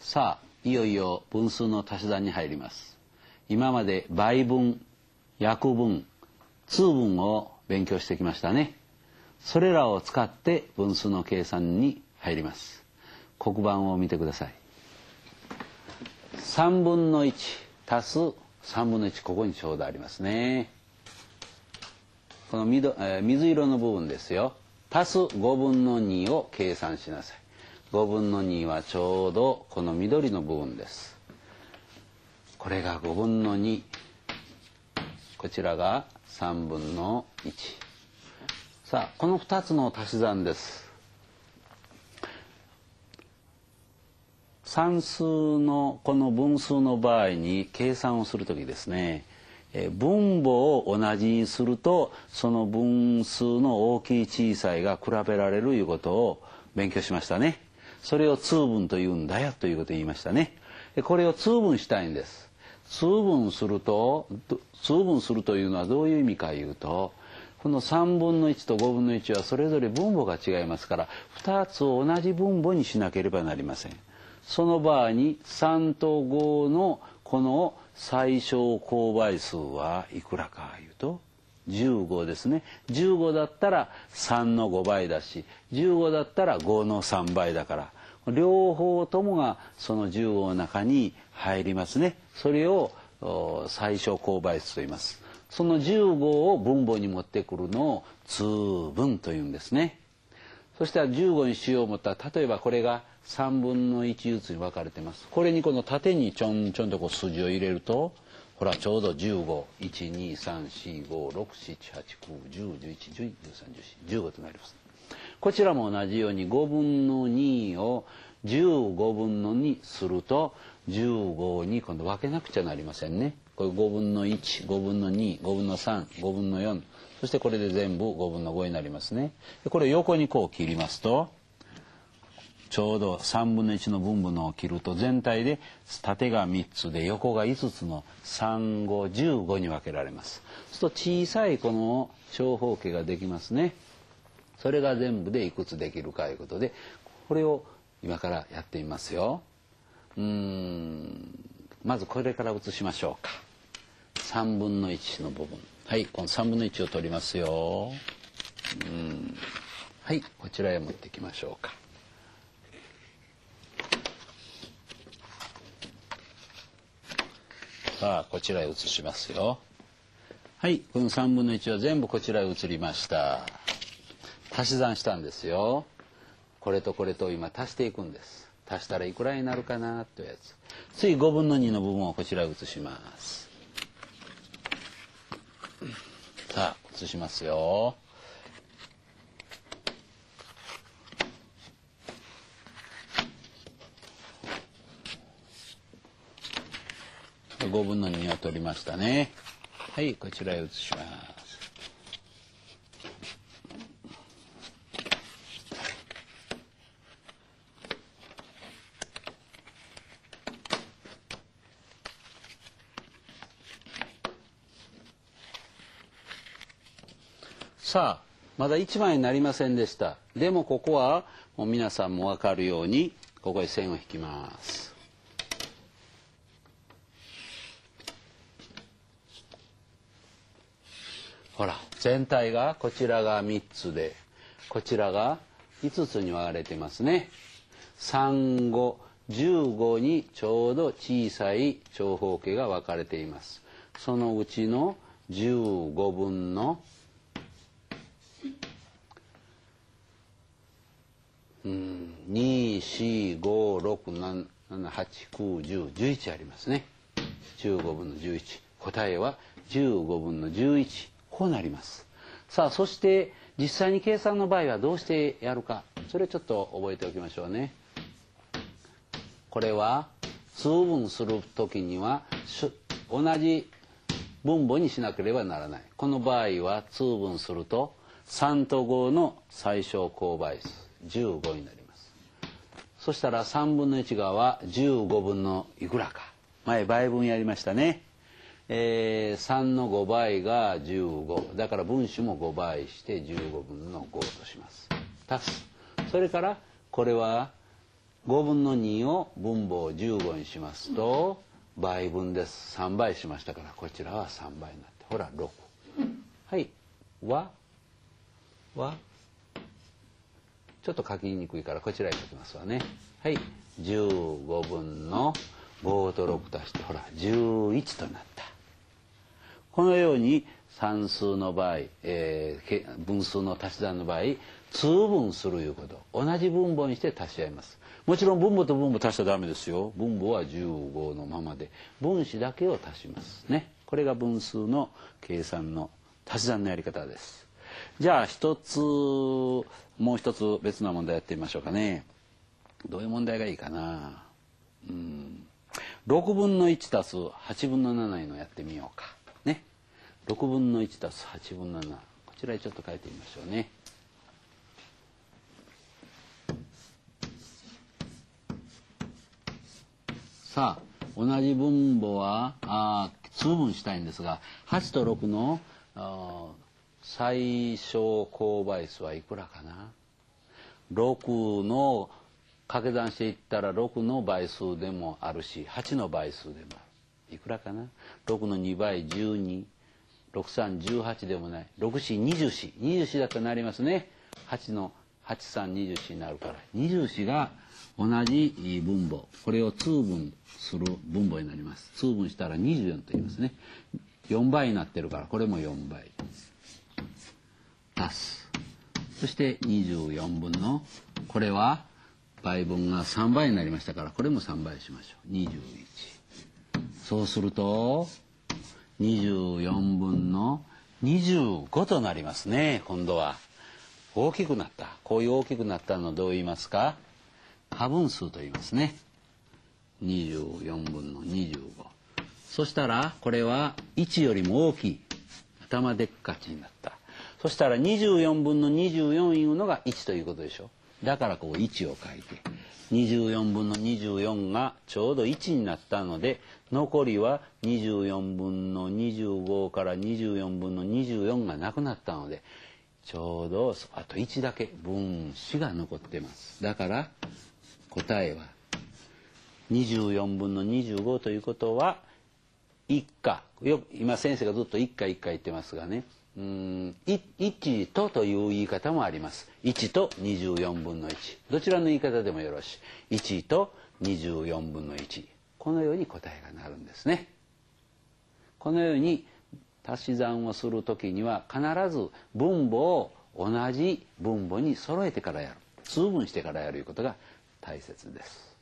さあいよいよ分数の足し算に入ります。今まで倍分、約分、通分を勉強してきましたね。それらを使って分数の計算に入ります。黒板を見てください。3分の1足す3分の1、ここにちょうどありますね。この水色の部分ですよ。足す5分の2を計算しなさい。5分の2はちょうどこの緑の部分です。これが5分の2。こちらが3分の1。さあ、この2つの足し算です。算数のこの分数の場合に計算をするときですね、分母を同じにするとその分数の大きい小さいが比べられるいうことを勉強しましたね。それを通分というんだよということを言いましたね。これを通分したいんです。通分するというのはどういう意味かいうと、この3分の1と5分の1はそれぞれ分母が違いますから2つを同じ分母にしなければなりません。その場合に3と5のこの最小公倍数はいくらかいうと15ですね。15だったら3の5倍だし、15だったら5の3倍だから、両方ともがその15の中に入りますね。それを最小公倍数と言います。その15を分母に持ってくるのを通分というんですね。そしたら15にしよう思ったら、例えばこれが3分の1ずつに分かれてます。これにこの縦にちょんちょんとこう数字を入れると、ほらちょうど15、1、2、3、4、5、6、7、8、9、10、11、12、13、14、15となります。こちらも同じように5分の2を15分の2すると15に今度分けなくちゃなりませんね。これ5分の1、5分の2、5分の3、5分の4、そしてこれで全部5分の5になりますね。これを横にこう切りますと、ちょうど3分の1の分母のを切ると全体で縦が3つで横が5つの3、5、15に分けられます。そうすると小さいこの長方形ができますね。それが全部でいくつできるかということで、これを今からやってみますよ。まずこれから写しましょうか。3分の1の部分。はい、この3分の1を取りますよ。はい、こちらへ持ってきましょうか。さあ、こちらへ移しますよ。はい、この3分の1は全部こちらへ移りました。足し算したんですよ。これとこれと今足していくんです。足したらいくらになるかなというやつ。次5分の2の部分をこちらへ移します。さあ、移しますよ。5分の2を取りましたね。はい、こちらへ移します。さあ、まだ1枚になりませんでした。でもここはもう皆さんも分かるようにここへ線を引きます。ほら、全体がこちらが3つでこちらが5つに分かれてますね。3、5、15にちょうど小さい長方形が分かれています。そのうちの15分の2、4、5、6、7、8、9、10、11ありますね。15分の11。答えは15分の11。こうなります。さあ、そして実際に計算の場合はどうしてやるか。それをちょっと覚えておきましょうね。これは通分するときには同じ分母にしなければならない。この場合は通分すると3と5の最小公倍数15になります。そしたら3分の1側は15分のいくらか。前倍分やりましたね。3の5倍が15。だから分子も5倍して15分の5とします。足す。それからこれは 5分の2を分母を15にしますと倍分です。3倍しましたからこちらは3倍になってほら6。はいはちょっと書きにくいからこちらに書きますわね。はい15分の5と6足してほら11となった。このように算数の場合、分数の足し算の場合通分するいうこと。同じ分母にして足し合います。もちろん分母と分母足したらダメですよ。分母は15のままで分子だけを足しますね。これが分数の計算の足し算のやり方です。じゃあもう一つ別な問題やってみましょうかね。どういう問題がいいかな。6分の1足す8分の7のやってみようかね。6分の1足す8分の7、こちらにちょっと書いてみましょうね。さあ同じ分母は通分したいんですが8と6の最小公倍数はいくらかな。6の掛け算していったら6の倍数でもあるし8の倍数でもある。いくらかな。6の2倍12、6318でもない、6424、24だったらなりますね。8の8324になるから24が同じ分母、これを通分する分母になります。通分したら24と言いますね。4倍になってるからこれも4倍足す。そして24分のこれは倍分が3倍になりましたからこれも3倍しましょう。21。そうすると24分の25となりますね。今度は大きくなった。こういう大きくなったのをどう言いますか。過分数と言いますね。24分の25。そしたらこれは1よりも大きい。頭でっかちになった。そしたら24分の24いうのが1ということでしょ。だからこう1を書いて24分の24がちょうど1になったので残りは24分の25から24分の24がなくなったのでちょうどあと1だけ分子が残っています。だから答えは24分の25ということは1か今先生がずっと1か1か言ってますがね1という言い方もあります。1と24分の1どちらの言い方でもよろしい。1と24分の1このように答えがなるんですね。このように足し算をするときには必ず分母を同じ分母に揃えてからやる通分してからやるいうことが大切です。